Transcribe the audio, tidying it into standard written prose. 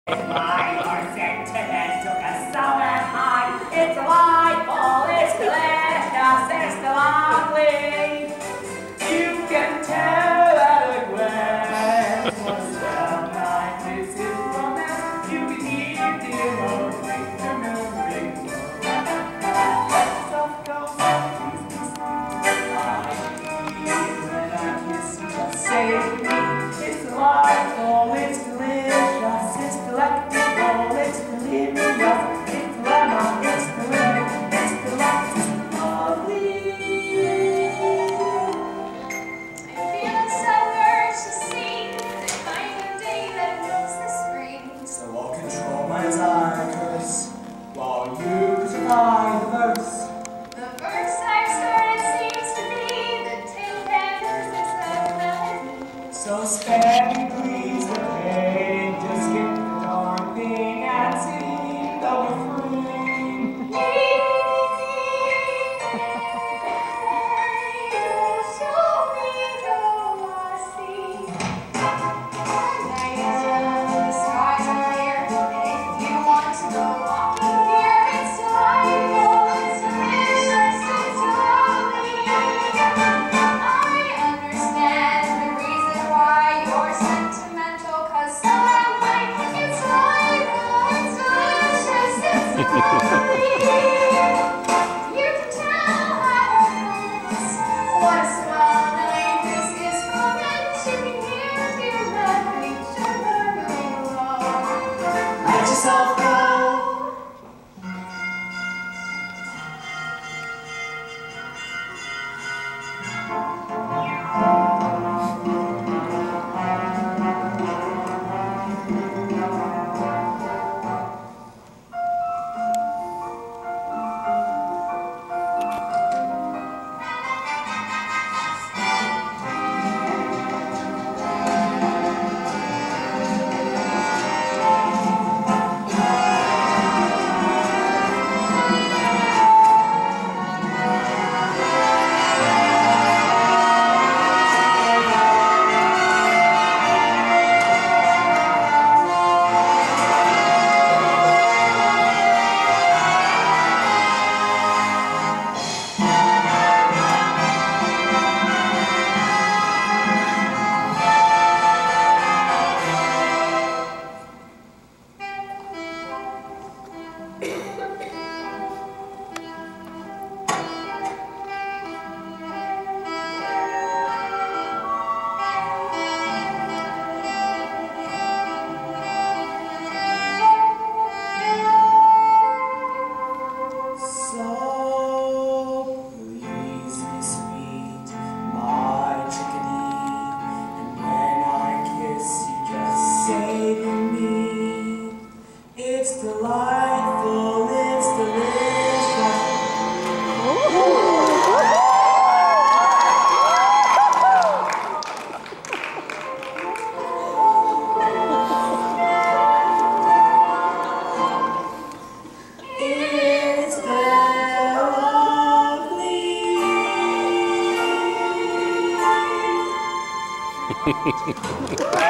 My heart sentimental, cause so am I. It's delightful, it's delicious, it's lovely. You can tell at a glance what's well like this is romance. You can hear the emotion, the memory. Soft goes, I feel when I kiss you, just say to me, it's delightful, it's delicious, it's delectable, it's delirious, it's lemon, it's delicious, it's delightful, lovely. I feel a sudden urge to sing the kind of day that knows the spring. So I'll control my desire, curse, while you supply the verse. The verse I've started seems to be the tin canvas of melody. So spare me please the pain, just get the darn thing and sing the refrain. Hehehehe